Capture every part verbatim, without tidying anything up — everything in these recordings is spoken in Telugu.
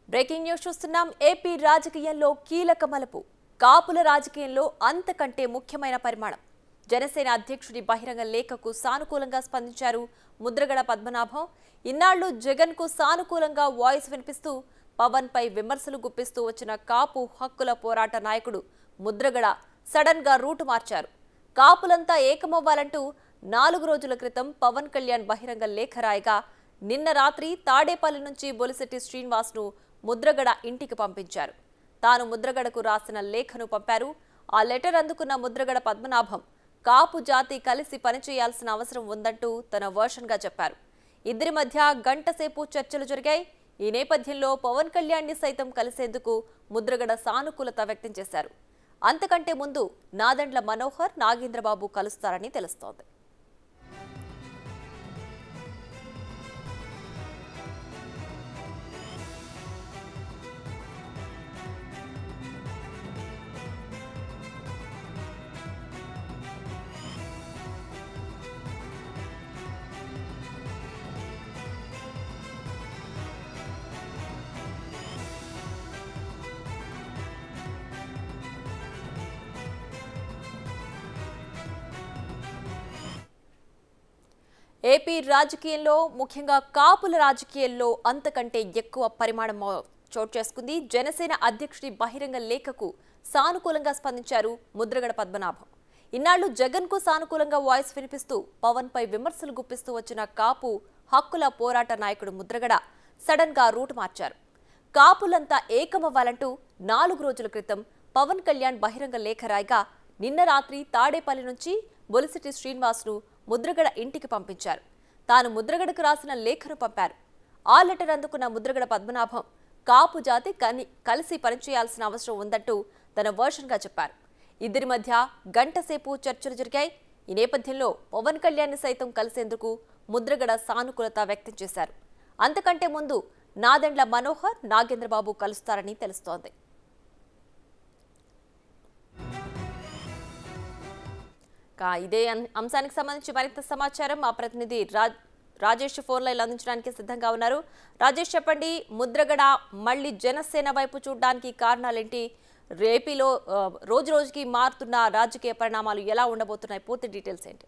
బ్రేకింగ్ న్యూస్ చూస్తున్నాం. ఏపీ రాజకీయాల్లో కీలక మలుపు. కాపుల రాజకీయంలో అంతకంటే ముఖ్యమైన పరిమాణం. జనసేన అధ్యక్షుడి బహిరంగ లేఖకు సానుకూలంగా స్పందించారు ముద్రగడ పద్మనాభం. ఇన్నాళ్లు జగన్ కు సానుకూలంగా వాయిస్ వినిపిస్తూ పవన్ పై విమర్శలు గుప్పిస్తూ వచ్చిన కాపు హక్కుల పోరాట నాయకుడు ముద్రగడ సడన్ గా రూటు మార్చారు. కాపులంతా ఏకమవ్వాలంటూ నాలుగు రోజుల క్రితం పవన్ కళ్యాణ్ బహిరంగ లేఖ రాయగా నిన్న రాత్రి తాడేపల్లి నుంచి బొలిశెట్టి శ్రీనివాస్ ను ముద్రగడ ఇంటికి పంపించారు. తాను ముద్రగడకు రాసిన లేఖను పంపారు. ఆ లెటర్ అందుకున్న ముద్రగడ పద్మనాభం కాపు జాతి కలిసి పనిచేయాల్సిన అవసరం ఉందంటూ తన వర్షన్ గా చెప్పారు. ఇద్దరి మధ్య గంట సేపు చర్చలు జరిగాయి. ఈ నేపథ్యంలో పవన్ కళ్యాణ్ ని సైతం కలిసేందుకు ముద్రగడ సానుకూలత వ్యక్తం చేశారు. అంతకంటే ముందు నాదెండ్ల మనోహర్, నాగేంద్రబాబు కలుస్తారని తెలుస్తోంది. ఏపీ రాజకీయంలో ముఖ్యంగా కాపుల రాజకీయాల్లో అంతకంటే ఎక్కువ పరిమాణం చోటు చేసుకుంది. జనసేన అధ్యక్షుడి బహిరంగ లేఖకు సానుకూలంగా స్పందించారు ముద్రగడ పద్మనాభం. ఇన్నాళ్లు జగన్ కు సానుకూలంగా వాయిస్ వినిపిస్తూ పవన్ పై విమర్శలు గుప్పిస్తూ వచ్చిన కాపు హక్కుల పోరాట నాయకుడు ముద్రగడ సడన్ గా రూట్ మార్చారు. కాపులంతా ఏకమవ్వాలంటూ నాలుగు రోజుల క్రితం పవన్ కళ్యాణ్ బహిరంగ లేఖ రాయగా నిన్న రాత్రి తాడేపల్లి నుంచి బొలిశెట్టి శ్రీనివాస్ ను ముద్రగడ ఇంటికి పంపించారు. తాను ముద్రగడకు రాసిన లేఖను పంపారు. ఆ లెటర్ అందుకున్న ముద్రగడ పద్మనాభం కాపు జాతి కని కలిసి పనిచేయాల్సిన అవసరం ఉందంటూ తన వర్షన్ గా చెప్పారు. ఇద్దరి మధ్య గంట సేపు చర్చలు జరిగాయి. ఈ నేపథ్యంలో పవన్ కళ్యాణ్ ని సైతం కలిసేందుకు ముద్రగడ సానుకూలత వ్యక్తం చేశారు. అంతకంటే ముందు నాదెండ్ల మనోహర్, నాగేంద్రబాబు కలుస్తారని తెలుస్తోంది. ఇదే అంశానికి సంబంధించి మరింత సమాచారం మా ప్రతినిధి రాజేష్ ఫోన్ లైన్ అందించడానికి సిద్ధంగా ఉన్నారు. రాజేష్, చెప్పండి, ముద్రగడ మళ్లీ జనసేన వైపు చూడడానికి కారణాలేంటి? ఏపీలో రోజు రోజుకి మారుతున్న రాజకీయ పరిణామాలు ఎలా ఉండబోతున్నాయి? పూర్తి డీటెయిల్స్ ఏంటి?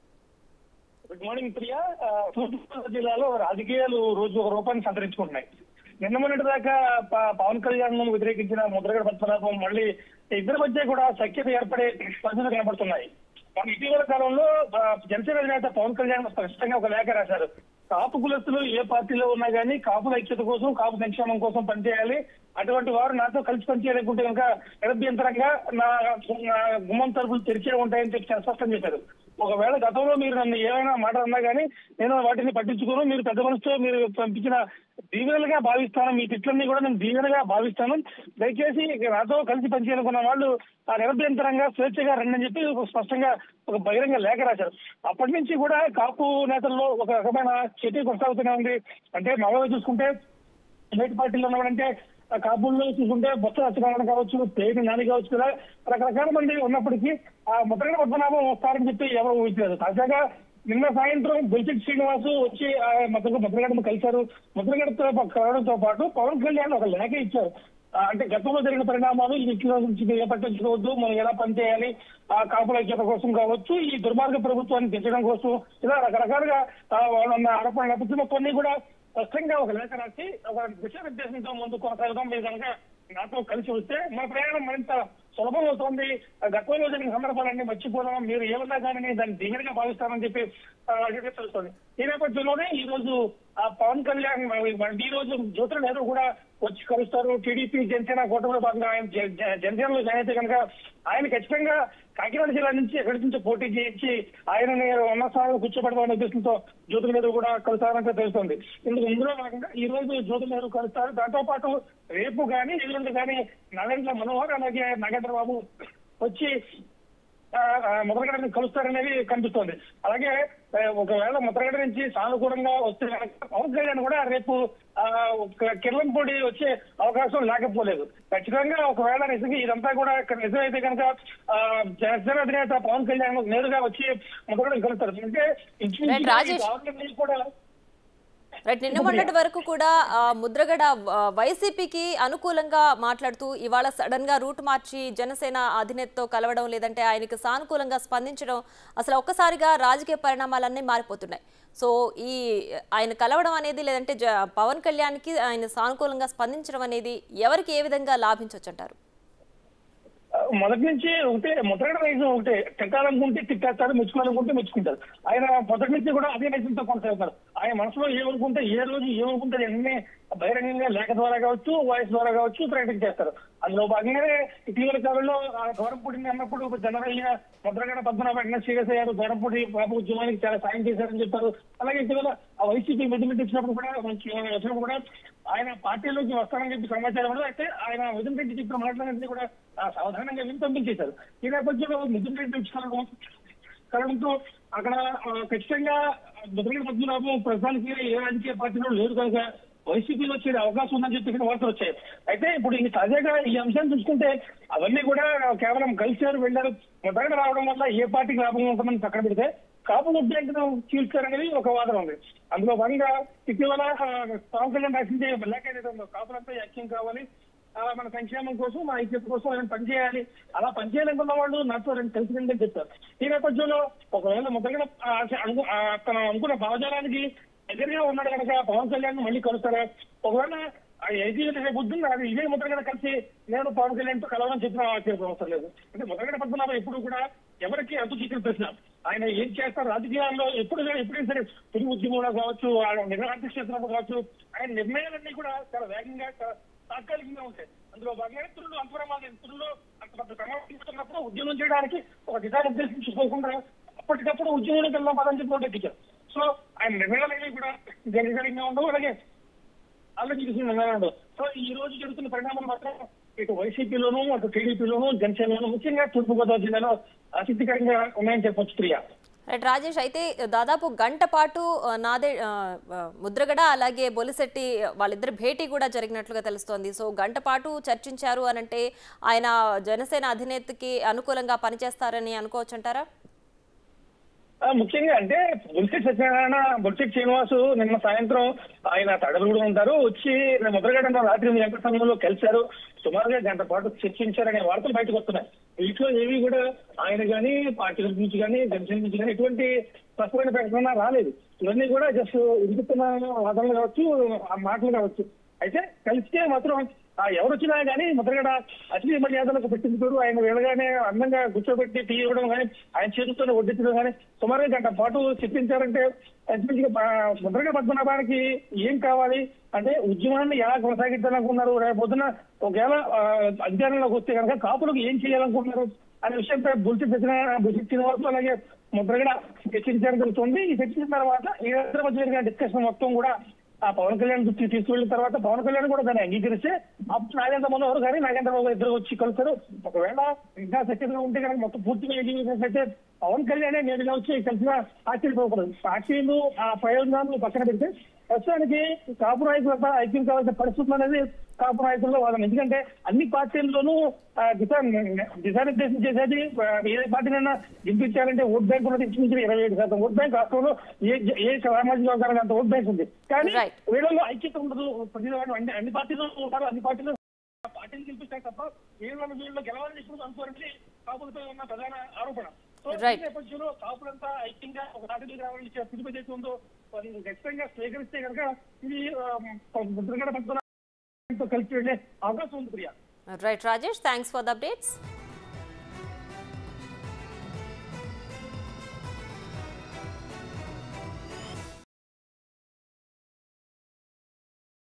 Good morning Priya. తూర్పుగోదావరి జిల్లాలో రాజకీయాలు రోజు ఒక రూపాన్ని సంతరించుకుంటున్నాయి. నిన్న మొన్నటి దాకా పవన్ కళ్యాణ్ ను వ్యతిరేకించిన ముద్రగడ పద్మనాభం మళ్ళీ ఇద్దరి మధ్య కూడా సఖ్యత ఏర్పడే పరిస్థితులు కనబడుతున్నాయి. ఇటీవల కాలంలో జనసేన అధినేత పవన్ కళ్యాణ్ స్పష్టంగా ఒక లేఖ రాశారు. కాపు కులస్తులు ఏ పార్టీలో ఉన్నా కానీ కాపుల ఐక్యత కోసం, కాపు సంక్షేమం కోసం పనిచేయాలి. అటువంటి వారు నాతో కలిసి పనిచేయాలనుకుంటే కనుక నిరభ్యంతరంగా నా గుమ్మం తలుపులు తెరిచే ఉంటాయని చెప్పి స్పష్టం చేశారు. ఒకవేళ గతంలో మీరు నన్ను ఏమైనా మాట అన్నా కానీ నేను వాటిని పట్టించుకోను. మీరు పెద్ద మనసుతో మీరు పంపించిన దీవెనలుగా భావిస్తాను. మీ తిట్లన్నీ కూడా నేను దీవెనగా భావిస్తాను. దయచేసి నాతో కలిసి పనిచేయాలనుకున్న వాళ్ళు ఆ నిరభ్యంతరంగా స్వేచ్ఛగా రండి చెప్పి స్పష్టంగా ఒక బహిరంగ లేఖ రాశారు. అప్పటి నుంచి కూడా కాపు నేతల్లో ఒక రకమైన చర్య కొనసాగుతూనే ఉంది. అంటే మామూలుగా చూసుకుంటే నేటి పార్టీలో ఉన్నవాడంటే కాపుల్లో చూసుకుంటే బొత్స సత్యనారాయణ కావచ్చు, పేరు నాని కావచ్చు, కదా రకరకాల మంది ఉన్నప్పటికీ ఆ ముద్రగడ పద్మనాభం వస్తారని చెప్పి ఎవరు ఊహించలేదు. తాజాగా నిన్న సాయంత్రం బొలిశెట్టి శ్రీనివాసు వచ్చి ముద్రగడను కలిశారు. ముద్రగడతో కలవడంతో పాటు పవన్ కళ్యాణ్ ఒక లేఖ ఇచ్చారు. అంటే గతంలో జరిగిన పరిణామాలు ఇంట్లో నుంచి పట్టించుకోవద్దు, మనం ఎలా పనిచేయాలి, ఆ కాపుల ఐక్యత కోసం కావచ్చు, ఈ దుర్మార్గ ప్రభుత్వాన్ని తెచ్చడం కోసం, ఇలా రకరకాలుగా ఆరోపణలు కొన్ని కూడా స్పష్టంగా ఒక లేఖ రాసి ఒక దిశానిర్దేశంతో ముందు కొనసాగుతాం. మీరు కనుక నాతో కలిసి వస్తే మన ప్రయాణం మరింత సులభం అవుతుంది. గతంలో జరిగిన సందర్భాలన్నీ మర్చిపోదాం, మీరు ఏమన్నా కానీ దాన్ని దిగరగా భావిస్తారని చెప్పి తెలుస్తుంది. ఈ నేపథ్యంలోనే ఈ రోజు ఆ పవన్ కళ్యాణ్ ఈ రోజు జ్యోతుల నెహ్రూ కూడా వచ్చి కలుస్తారు. టీడీపీ జనసేన కూటమిలో భాగంగా ఆయన జనసేనలో జాయిన్ అయితే కనుక ఆయన ఖచ్చితంగా కాకినాడ జిల్లా నుంచి ఎక్కడి నుంచి పోటీ చేయించి ఆయనని ఉన్న స్థానంలో కూర్చోబెడతామనే ఉద్దేశంతో జ్యోతుల నెహ్రూ కూడా కలుస్తారని తెలుస్తుంది. ఇందుకు ఇందులో భాగంగా ఈ రోజు జ్యోతుల నెహ్రూ కలుస్తారు. దాంతో పాటు రేపు కానీ ఎల్లుండి కానీ నరేంద్ర మనోహర్ అలాగే నాగేంద్రబాబు వచ్చి ముద్రగడని కలుస్తారనేది కనిపిస్తోంది. అలాగే ఒకవేళ ముద్రగడ నుంచి సానుకూలంగా వస్తే పవన్ కళ్యాణ్ కూడా రేపు కిర్లంపూడి వచ్చే అవకాశం లేకపోలేదు. ఖచ్చితంగా ఒకవేళ నిజంగా ఇదంతా కూడా నిజమైతే కనుక జనసేన అధినేత పవన్ కళ్యాణ్ నేరుగా వచ్చి ముద్రగడని కలుస్తారు. అంటే రాజేష్ కూడా రైట్, నిన్న మొన్నటి వరకు కూడా ముద్రగడ వైసీపీకి అనుకూలంగా మాట్లాడుతూ ఇవాళ సడన్ గా రూట్ మార్చి జనసేన అధినేతతో కలవడం, లేదంటే ఆయనకు సానుకూలంగా స్పందించడం, అసలు ఒక్కసారిగా రాజకీయ పరిణామాలన్నీ మారిపోతున్నాయి. సో ఈ ఆయన కలవడం అనేది, లేదంటే పవన్ కళ్యాణ్కి ఆయన సానుకూలంగా స్పందించడం అనేది ఎవరికి ఏ విధంగా లాభించవచ్చు అంటారు? మొదటి నుంచి ఒకటే ముద్రగడ నైజం ఒకటే, తిట్టాలనుకుంటే తిట్టేస్తారు, మెచ్చుకోవాలనుకుంటే మెచ్చుకుంటారు. ఆయన మొదటి నుంచి కూడా అదే నైజంతో కొనసాగుతారు. ఆయన మనసులో ఏమనుకుంటే ఏ రోజు ఏమనుకుంటే అన్నీ బహిరంగంగా లేఖ ద్వారా కావచ్చు, వాయిస్ ద్వారా కావచ్చు ప్రకటన చేస్తారు. అందులో భాగంగానే ఇటీవల కాలంలో దూరంపూడిని అన్నప్పుడు జనరయ్య ముద్రగడ పద్మనాభ వెంటనే సీరియస్ అయ్యారు. దూరంపూడి బాబు ఉద్యమానికి చాలా సాయం చేశారని చెప్పారు. అలాగే ఇటీవల ఆ వైసీపీ మెజారిటీ ఇచ్చినప్పుడు కూడా వచ్చినప్పుడు కూడా ఆయన పార్టీలోకి వస్తారని చెప్పి సమాచారం ఉంది. అయితే ఆయన మిథున్ రెడ్డి చెప్పిన మాటలన్నీ కూడా సావధానంగా విని పంపించేశారు. ఈ నేపథ్యంలో మిథున్ రెడ్డి వచ్చిన కారణంతో అక్కడ ఖచ్చితంగా ముద్రగడ పద్మనాభం ప్రస్తుతానికి ఏ రాజకీయ పార్టీలో లేదు కనుక వైసీపీలో వచ్చే అవకాశం ఉందని చెప్పి ఇక్కడ వార్తలు వచ్చాయి. అయితే ఇప్పుడు ఈ తాజాగా ఈ అంశాన్ని చూసుకుంటే అవన్నీ కూడా కేవలం కలిసారు వెళ్ళారు. ముద్రగడ రావడం వల్ల ఏ పార్టీకి లాభం ఉంటుందని పక్కన పెడితే కాపులు ఉద్యోగం చీల్చారనేది ఒక వాదన ఉంది. అందులో భాగంగా ఇటీవల పవన్ కళ్యాణ్ రాసింది లేఖ ఏదైతే ఉందో, కాపులంతా ఐక్యం కావాలి, మన సంక్షేమం కోసం, మన ఐక్యత కోసం ఆయన పనిచేయాలి, అలా పనిచేయాలనుకున్న వాళ్ళు నాతో రెండు కలిసి రండి అని చెప్పారు. ఈ నేపథ్యంలో ఒకవేళ ముద్రగడ తన అనుకున్న భావజాలానికి ఎదురుగా ఉన్నాడు కనుక పవన్ కళ్యాణ్ మళ్ళీ కలుస్తారా? ఒకవేళ ఐదు రేపు పొద్దున్న అది ఇదే ముద్రగడ కలిసి నేను పవన్ కళ్యాణ్ తో కలవాలని చెప్పిన అవసరం లేదు. అంటే ముద్రగడ పద్మనాభం ఎప్పుడు కూడా ఎవరికి అంతు చిక్కులు ప్రశ్న. ఆయన ఏం చేస్తారు రాజకీయాల్లో ఎప్పుడు ఎప్పుడైనా సరే తెలుగు ఉద్యమంలో కావచ్చు, నిర్ణయార్థ క్షేత్రంలో కావచ్చు, ఆయన నిర్ణయాలన్నీ కూడా చాలా వేగంగా తాత్కాలికంగా ఉంటాయి. అందులో భాగంగా తుళ్ళు అంతరమాలు తుల్లో అంత పెద్ద క్రమం తీసుకున్నప్పుడు ఉద్యమం చేయడానికి ఒక దిశానిర్దేశించుకోకుండా అప్పటికప్పుడు ఉద్యమంలోకి వెళ్దాం పదని చెప్పి ఎక్కించారు. సో ఆయన నిర్ణయాలు అనేవి కూడా జరిగలిగా ఉండవు, అలాగే ఆలోచించిన నిర్ణయాలు ఉండవు. సో ఈ రోజు జరుగుతున్న పరిణామాలు మాత్రం ఇటు వైసీపీలోనూ అటు టీడీపీలోనూ జనసేనలోనూ ముఖ్యంగా తూర్పుగోదావరి జిల్లాలో ఆసక్తికరంగా ఉన్నాయని చెప్పొచ్చు ప్రియా. రైట్ రాజేష్, అయితే దాదాపు గంట పాటు నాదే ముద్రగడ అలాగే బొలిశెట్టి వాళ్ళిద్దరు భేటీ కూడా జరిగినట్లుగా తెలుస్తోంది. సో గంట పాటు చర్చించారు అనంటే ఆయన జనసేన అధినేతకి అనుకూలంగా పనిచేస్తారని అనుకోవచ్చు అంటారా? ముఖ్యంగా అంటే బొలిశెట్టి సత్యనారాయణ, బొలిశెట్టి శ్రీనివాసు నిన్న సాయంత్రం ఆయన తడబుడు ఉంటారు వచ్చి ముద్రగడ రాత్రి వెంకట సమయంలో కలిశారు, సుమారుగా గంట పాటు చర్చించారనే వార్తలు బయటకు వస్తున్నాయి. వీటిలో ఏవి కూడా ఆయన కానీ పార్టీ నుంచి కానీ జనసేన నుంచి కానీ ఎటువంటి స్పష్టమైన ప్రకటన రాలేదు. ఇవన్నీ కూడా జస్ట్ ఉడుకుతున్న వాదనలు కావచ్చు, ఆ మాటలు కావచ్చు. అయితే కలిస్తే మాత్రం ఎవరు వచ్చినా కానీ ముద్రగడ అతిథి మర్యాదలకు పెట్టించుకోరు. ఆయన వెళ్ళగానే అందంగా కూర్చోబెట్టి టీ ఇవ్వడం కానీ, ఆయన చేతులతోనే వడ్డించడం కానీ సుమారుగా గంట పాటు చర్చించారంటే ముద్రగడ పద్మనాభానికి ఏం కావాలి అంటే ఉద్యమాన్ని ఎలా కొనసాగించాలనుకున్నారు, రేపు పొద్దున ఒకవేళ అధికారంలోకి వస్తే కనుక కాపులకు ఏం చేయాలనుకుంటున్నారు అనే విషయంపై బొలిశెట్టి సత్యనారాయణ, బొలిశెట్టి శ్రీనివాసు అలాగే ముద్రగడ చర్చించడం జరుగుతుంది. ఈ చర్చించిన తర్వాత ఈ మధ్య జరిగిన డిస్కషన్ మొత్తం కూడా ఆ పవన్ కళ్యాణ్ దృష్టికి తీసుకువెళ్ళిన తర్వాత పవన్ కళ్యాణ్ కూడా దాన్ని అంగీకరిస్తే అప్పుడు నాగేంద్ర మనోహర్ కానీ నాగేంద్ర బాబు ఇద్దరు వచ్చి కలుస్తారు. ఒకవేళ ఇంకా సత్యంగా ఉంటే కనుక మొత్తం పూర్తిగా అంగీకరిస్తే పవన్ కళ్యాణ్ నేరుగా వచ్చి కలిసిన ఆశ్చర్యపోకూడదు. పార్టీలు ఆ ప్రయోజనాలు పక్కన పెడితే ప్రస్తుతానికి కాపు నాయకులంతా ఐక్యం కావాల్సిన పరిస్థితులు అనేది కాపు నాయకుల్లో వాళ్ళని. ఎందుకంటే అన్ని పార్టీల్లోనూ దిశా దిశానిర్దేశం చేసేది ఏ పార్టీనైనా గింపించాలంటే ఓట్ బ్యాంక్ ఉన్నది ఇంచుమించు ఇరవై ఏడు శాతం ఓట్ బ్యాంక్ రాష్ట్రంలో ఏ ఏ సామాజిక వర్గానికి అంత ఓట్ బ్యాంక్ ఉంది. కానీ వీళ్ళలో ఐక్యత ఉండదు. ప్రతి అన్ని అన్ని పార్టీలు ఉంటారు, అన్ని పార్టీలు పార్టీని గెలిపిస్తాయి తప్ప వీళ్ళ వీళ్ళు గెలవాలని ఇప్పుడు అనుకోవాలంటే కాపులపై ఉన్న ప్రధాన ఆరోపణ. సో ఈ నేపథ్యంలో కాపులంతా ఐక్యంగా ఒక నాటికి రావాలని పిలుపు చేసి ఉందో ఖచ్చితంగా స్వీకరిస్తే కనుక ఇది ముద్రగడ పద్మనాభంతో కలిసి వెళ్లే అవకాశం ఉంది Priya. Right Rajesh, thanks for the updates.